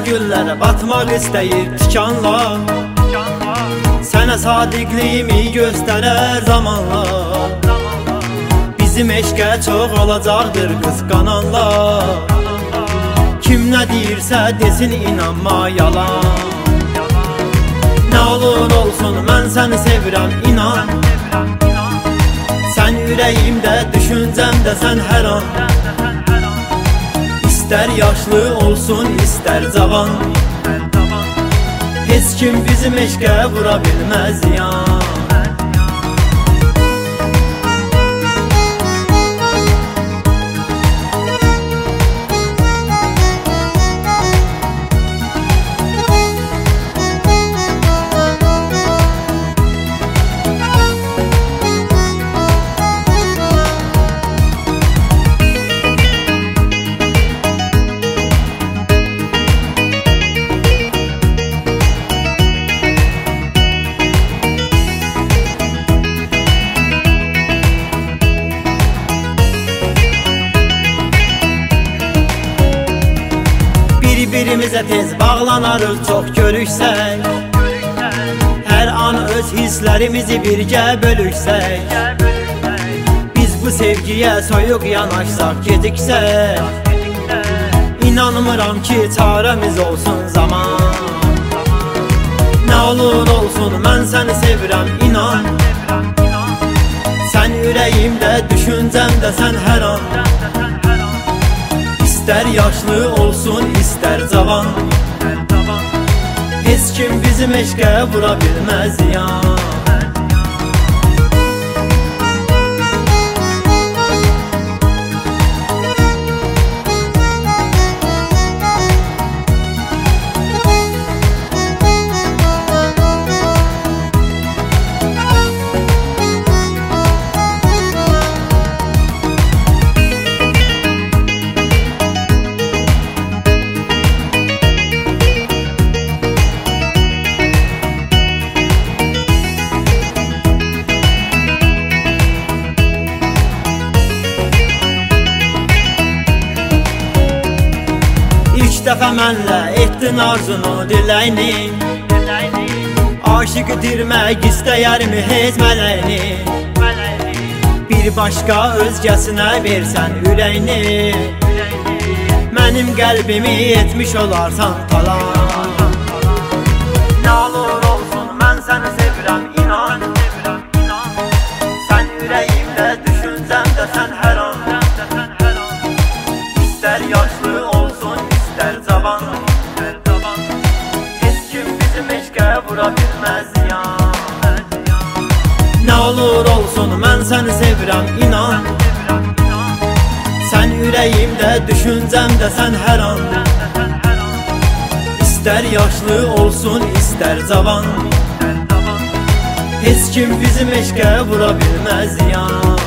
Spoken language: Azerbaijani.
güllərə batmaq istəyir tikanla. Sənə sadiqliyimi göstərər zamanla. Bizim eşqə çox olacaqdır qısqananlar. Kim nə deyirsə desin, inanma yalan. Nə olur olsun mən səni sevirəm, inan. Sən ürəyimdə, düşüncəmdə sən hər an. İstər yaşlı olsun, istər cavan, heç kim bizim eşqə vura bilməz yan. Bir-birimizə tez bağlanarıq, çox görüksək. Hər an öz hisslərimizi birgə bölüksək. Biz bu sevgiyə soyuq yanaşsaq, geciksək. İnanmıram ki çarəmiz olsun zaman. Nə olur olsun mən səni sevirəm, inan. Sən ürəyimdə, düşüncəmdə sən hər an. İstər yaşlı olsun, istər cavan, heç kim bizim eşqə vura bilməz yan. İlk dəfə mənlə etdin arzunu, diləyini. Aşıqı dirmək istəyərmi heç mələyini. Bir başqa özgəsinə versən ürəyini. Mənim qəlbimi etmiş olarsan talan. Nə olur olsun mən səni sevirəm, inan. Sən ürəyimdə, düşüncəmdə sən hər an. İstər yaşlı olsun, istər cavan, heç kim bizim eşqə vura bilməz yan. Nə olur olsun mən səni sevirəm, inan. Sən ürəyimdə, düşüncəmdə sən hər an. İstər yaşlı olsun, istər cavan, heç kim bizim eşqə vura bilməz yan.